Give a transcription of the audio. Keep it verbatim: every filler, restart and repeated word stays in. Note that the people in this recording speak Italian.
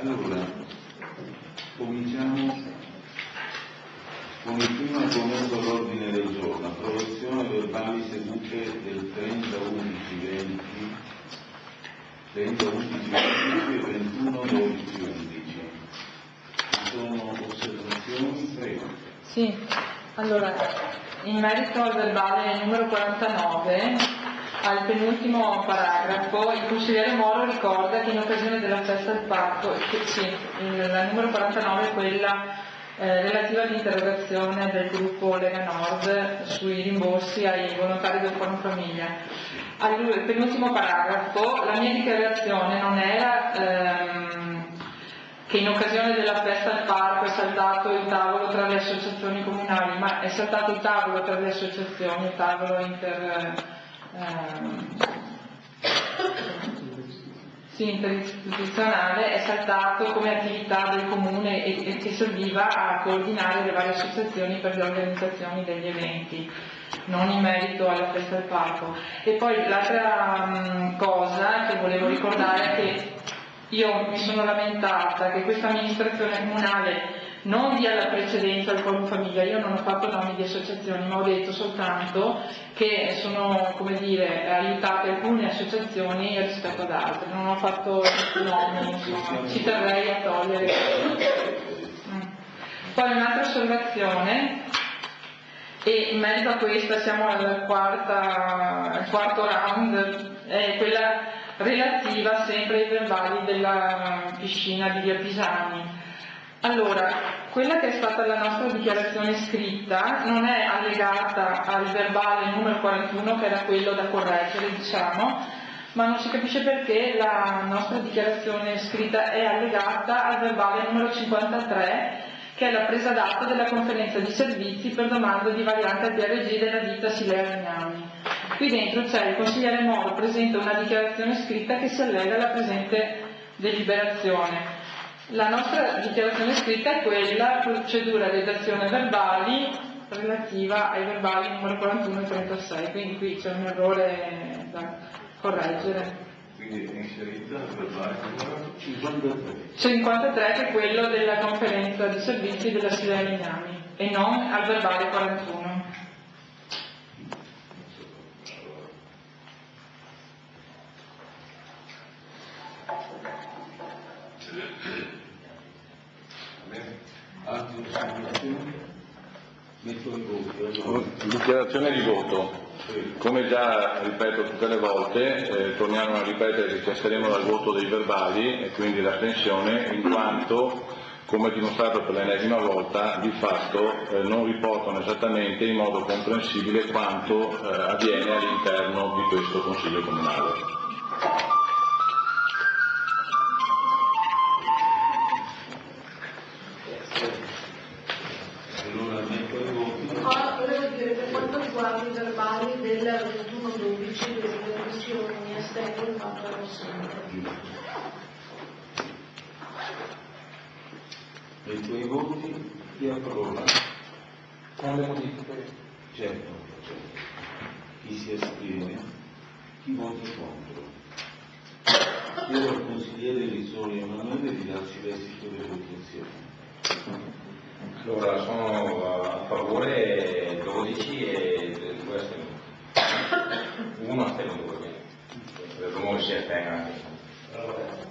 Allora, cominciamo con il primo argomento all'ordine del giorno, approvazione verbali sedute del trenta undici venti, trenta undici venti e ventuno dodici undici. Ci sono osservazioni? Prego. Sì, allora, in merito al verbale numero quarantanove, al penultimo paragrafo, il consigliere Moro ricorda che in occasione della festa del parco, che, sì, il numero quarantanove è quella eh, relativa all'interrogazione del gruppo Lega Nord sui rimborsi ai volontari del Forum Famiglia. Al penultimo paragrafo, la mia dichiarazione non era ehm, che in occasione della festa al parco è saltato il tavolo tra le associazioni comunali, ma è saltato il tavolo tra le associazioni, il tavolo inter... Ehm, sì, interistituzionale, è saltato come attività del comune e, e che serviva a coordinare le varie associazioni per le organizzazioni degli eventi, non in merito alla festa del parco. E poi l'altra um, cosa che volevo ricordare è che io mi sono lamentata che questa amministrazione comunale non dia la precedenza al Forum Famiglia. Io non ho fatto nomi di associazioni, ma ho detto soltanto che sono, come dire, aiutate alcune associazioni rispetto ad altre. Non ho fatto nomi, insomma, ci terrei a togliere. Mm. Poi un'altra osservazione, e in merito a questa siamo al, quarta, al quarto round, è quella relativa sempre ai verbali della piscina di Via Pisani. Allora, quella che è stata la nostra dichiarazione scritta non è allegata al verbale numero quarantuno, che era quello da correggere, diciamo, ma non si capisce perché la nostra dichiarazione scritta è allegata al verbale numero cinquantatré, che è la presa d'atto della conferenza di servizi per domanda di variante al D R G della ditta Silea Legnani. Qui dentro c'è il consigliere Moro, presenta una dichiarazione scritta che si allega alla presente deliberazione. La nostra dichiarazione scritta è quella, procedura redazione verbali, relativa ai verbali numero quarantuno e trentasei, quindi qui c'è un errore da correggere. Quindi è inserita il verbale numero cinquantatré. cinquantatré, che è quello della conferenza di servizi della Silea Legnani, e non al verbale quarantuno. Altre osservazioni? Metto in voto. Dichiarazione di voto. Come già ripeto tutte le volte, eh, torniamo a ripetere che ci asteremo dal voto dei verbali e quindi l'astensione, in quanto, come dimostrato per l'ennesima volta, di fatto eh, non riportano esattamente in modo comprensibile quanto eh, avviene all'interno di questo Consiglio Comunale. Allora metto in voto. Ah, volevo dire, per quanto riguarda i verbali del ventuno dodici delle commissioni, mi astengo in quanto ero sempre. Metto i voti, chi approva? Con le modifiche. Certo, certo. Chi si astiene? Chi vota contro? Chiedo al consigliere Risoli Emanuele di darci l'esito delle votazioni. Allora, sono a favore dodici e due astenuti. Uno astenuto, perché presumo che si astenga anche.